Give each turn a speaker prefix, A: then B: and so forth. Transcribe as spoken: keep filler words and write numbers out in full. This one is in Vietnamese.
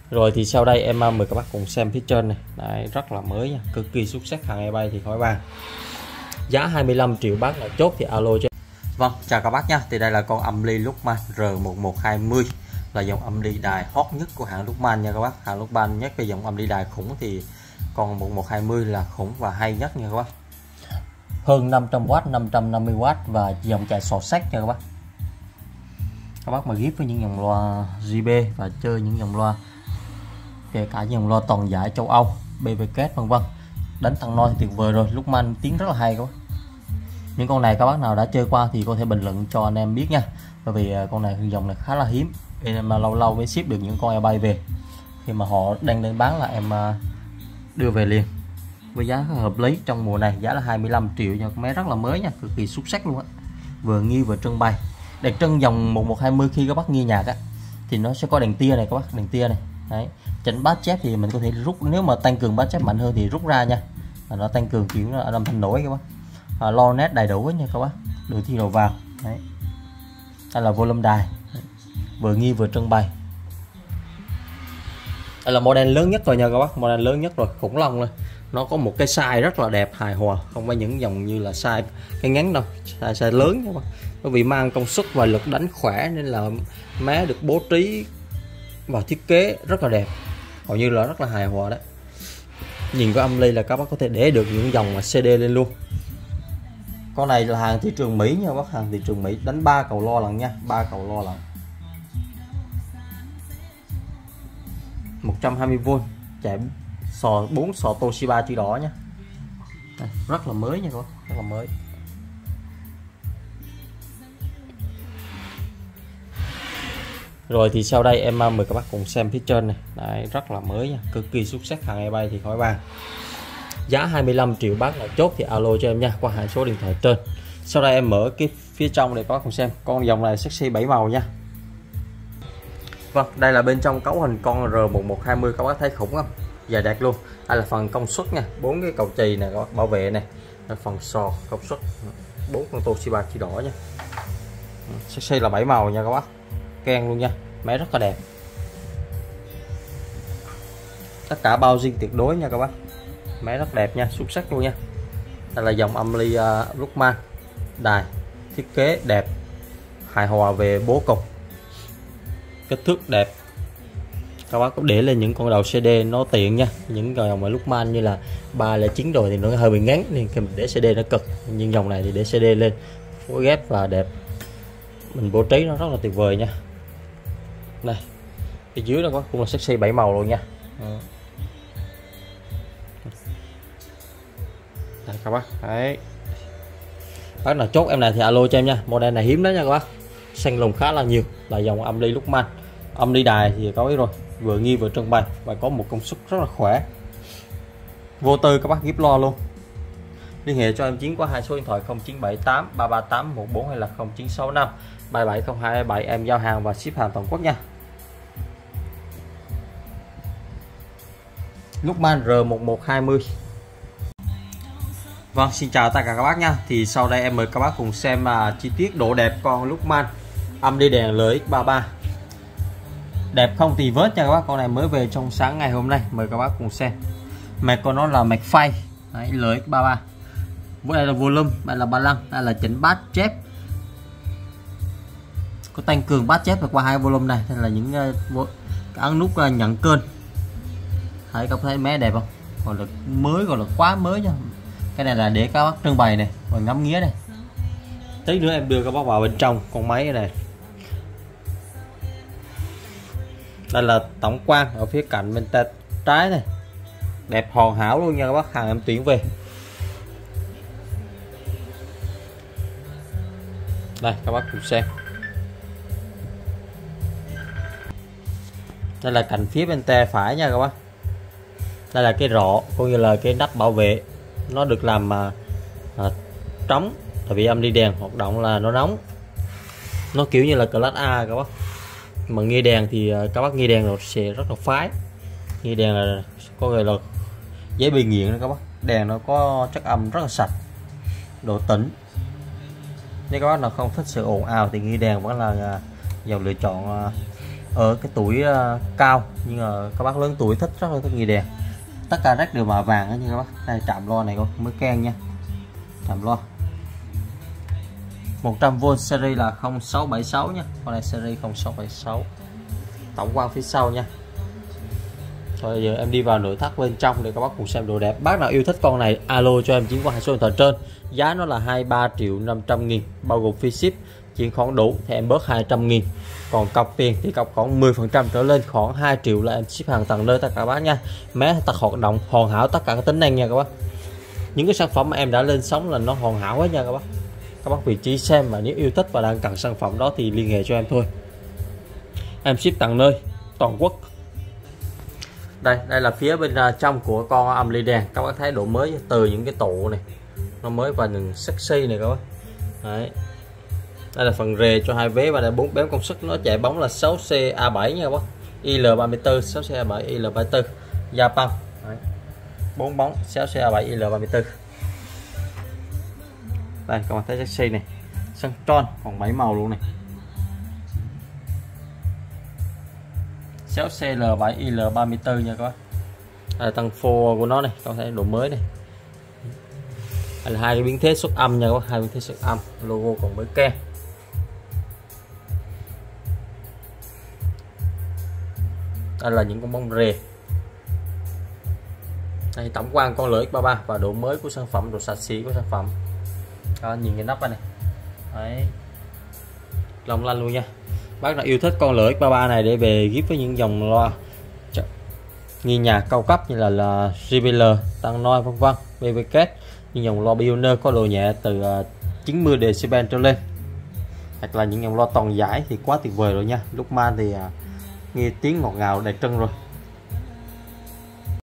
A: Rồi thì sau đây em mời các bác cùng xem phía trên này. Đấy, rất là mới nha, cực kỳ xuất sắc, hàng eBay thì khỏi bàn. Giá hai mươi lăm triệu bác là chốt thì alo cho. Vâng, chào các bác nha. Thì đây là con âm ly Luckman R một một hai không, là dòng âm ly đài hot nhất của hãng Luckman nha các bác. Hãng Luckman nhất về dòng âm ly đài khủng thì con một một hai không là khủng và hay nhất nha các bác. Hơn năm trăm oát, năm trăm năm mươi oát và dòng chạy sò sách nha các bác. Các bác mà ghép với những dòng loa giê bê và chơi những dòng loa kể cả dòng loa toàn giải châu Âu, bê vê ca vân vân, đánh thằng noi thì tuyệt vời rồi. Luckman tiếng rất là hay các bác. Những con này các bác nào đã chơi qua thì có thể bình luận cho anh em biết nha, bởi vì con này dòng này khá là hiếm nên mà lâu lâu mới ship được những con eBay về. Khi mà họ đang đến bán là em đưa về liền với giá hợp lý. Trong mùa này giá là hai mươi lăm triệu nha, con máy rất là mới nha, cực kỳ xuất sắc luôn á, vừa nghi vừa trưng bày. Đặc trưng dòng một một hai không khi các bác nghe nhạc á thì nó sẽ có đèn tia này các bác, đèn tia này. Đấy, chỉnh bass chép thì mình có thể rút, nếu mà tăng cường bass chép mạnh hơn thì rút ra nha, và nó tăng cường kiểu là âm thanh nổi các bác. À, lo nét đầy đủ nha các bác, đưa thi đầu vào. Đấy, đây là volume đài. Đấy, vừa nghi vừa trưng bày. Đây là model lớn nhất rồi nha các bác, model lớn nhất rồi, khủng long luôn. Nó có một cái size rất là đẹp, hài hòa, không phải những dòng như là size cái ngắn đâu, size, size lớn các bác. Bởi vì mang công suất và lực đánh khỏe nên là má được bố trí và thiết kế rất là đẹp, hầu như là rất là hài hòa đấy. Nhìn cái âm ly là các bác có thể để được những dòng mà xê đê lên luôn. Con này là hàng thị trường Mỹ nha bác, hàng thị trường Mỹ, đánh ba cầu lo lần nha, ba cầu lo lần. một trăm hai mươi vôn, chạy sò bốn sò Toshiba chữ đỏ nhé. Đây, rất là mới nha các bác, rất là mới. Rồi thì sau đây em mời các bác cùng xem phía trên này. Đấy, rất là mới nha, cực kỳ xuất sắc, hàng eBay thì khỏi bàn. Giá hai mươi lăm triệu bác là chốt thì alo cho em nha, qua hai số điện thoại trên. Sau đây em mở cái phía trong để các bác cùng xem. Con dòng này sexy bảy màu nha. Vâng, đây là bên trong cấu hình con R một một hai không, các bác thấy khủng không? Dài đẹp luôn. Đây là phần công suất nha, bốn cái cầu chì này các bác, bảo vệ này. Đây phần sò công suất, bốn con Toshiba chỉ đỏ nha. Sexy là bảy màu nha các bác. Ken luôn nha, máy rất là đẹp. Tất cả bao zin tuyệt đối nha các bác. Máy rất đẹp nha, xuất sắc luôn nha. Đây là dòng âm ly uh, Luckman đài, thiết kế đẹp, hài hòa về bố cục, kích thước đẹp. Các bác có để lên những con đầu xê đê nó tiện nha. Những dòng mà Luckman như là ba lẻ chín rồi thì nó hơi bị ngắn nên khi mình để xê đê nó cực, nhưng dòng này thì để xê đê lên phối ghép và đẹp, mình bố trí nó rất là tuyệt vời nha. Đây, phía dưới đó cũng là sexy bảy màu luôn nha. Đây các bác, đấy. Bác nào chốt em này thì alo cho em nha, model này hiếm đó nha các bác, xanh lùng khá là nhiều, là dòng âm ly Luckman. Âm ly đài thì có ý rồi, vừa nghi vừa trưng bày và có một công suất rất là khỏe. Vô tư các bác ghép lo luôn. Liên hệ cho em Chiến qua hai số điện thoại không chín bảy tám ba ba tám một bốn hay là không chín sáu năm ba bảy không hai bảy, em giao hàng và ship hàng toàn quốc nha. Luckman R một một hai không. Vâng, xin chào tất cả các bác nha. Thì sau đây em mời các bác cùng xem uh, chi tiết độ đẹp con Luckman âm ly đèn lờ ích ba ba. Đẹp không tì vết nha các bác, con này mới về trong sáng ngày hôm nay. Mời các bác cùng xem. Mạch của nó là mạch phay, đấy, lờ ích ba ba. Đây là volume, đây là ba lăng, đây là chỉnh bass chép. Có tăng cường bass chép qua hai volume này, đây là những uh, ấn nút uh, nhận kênh. Thấy các thấy máy đẹp không? Còn là mới, còn là quá mới nha. Cái này là để các bác trưng bày này, còn ngắm nghía này. Tí nữa em đưa các bác vào bên trong con máy này. Đây là tổng quan ở phía cạnh bên tay trái này, đẹp hoàn hảo luôn nha các bác, hàng em tuyển về. Đây các bác cùng xem. Đây là cạnh phía bên tay phải nha các bác. Đây là cái rọ cũng như là cái nắp bảo vệ, nó được làm mà à, trống, tại vì âm ly đèn hoạt động là nó nóng, nó kiểu như là class A các bác. Mà nghe đèn thì các bác nghe đèn rồi sẽ rất là phái, nghe đèn là có người là dễ bị nghiện đó các bác. Đèn nó có chất âm rất là sạch, độ tĩnh. Nếu các bác nào không thích sự ồn ào thì nghe đèn vẫn là dòng lựa chọn ở cái tuổi uh, cao, nhưng mà các bác lớn tuổi thích rất là thích ghi đèn. Tất cả rác đều màu vàng đó nha các bác. Đây trạm loa này con mới keng nha, trạm loa một trăm vôn series là không sáu bảy sáu nha, con này series không sáu bảy sáu. Tổng quan phía sau nha. Rồi giờ em đi vào nội thất bên trong để các bác cùng xem đồ đẹp. Bác nào yêu thích con này alo cho em chuyển qua hai số điện thoại trên. Giá nó là hai mươi ba triệu năm trăm nghìn bao gồm phí ship. Chuyển khoản đủ thì em bớt hai trăm nghìn. Còn cọc tiền thì cọc khoảng mười phần trăm trở lên, khoảng hai triệu là em ship hàng tận nơi tất cả các bác nha. Máy tắt hoạt động hoàn hảo tất cả các tính năng nha các bác. Những cái sản phẩm mà em đã lên sóng là nó hoàn hảo hết nha các bác. Các bác vị trí xem, và nếu yêu thích và đang cần sản phẩm đó thì liên hệ cho em thôi. Em ship tận nơi toàn quốc. Đây, đây là phía bên trong của con âm ly đèn. Các bác thấy độ mới từ những cái tụ này, nó mới và nhìn sexy này các bác. Đấy. Đây là phần rề cho hai vé, và đây bốn bém công suất nó chạy bóng là sáu C A bảy nha các bác. I L ba mươi tư, sáu C A bảy, I L ba mươi tư. Japan. Đấy. bốn bóng sáu C A bảy, I L ba mươi tư. Đây các bạn thấy sexy này. Sân tròn còn bảy màu luôn này. sáu C L bảy, I L ba mươi tư nha các bác. Đây là tăng phô của nó này, các bạn thấy độ mới này. Đây là hai cái biến thế xuất âm nha các bác, hai biến thế xuất âm, logo còn mới ke. Đây là những con bóng rề. Đây tổng quan con lưỡi ba ba và độ mới của sản phẩm, độ sạch sẽ của sản phẩm. Đó, nhìn cái nắp này. Đấy. Long lanh luôn nha. Bác nào yêu thích con lưỡi ba ba này để về ghép với những dòng loa nghi nhà cao cấp như là, là J B L, Tăng Noi vân vân, B V K, những dòng loa Pioneer có độ nhẹ từ chín mươi decibel trở lên, hoặc là những dòng loa toàn giải thì quá tuyệt vời rồi nha. Lúc man thì nghe tiếng ngọt ngào đầy trân rồi.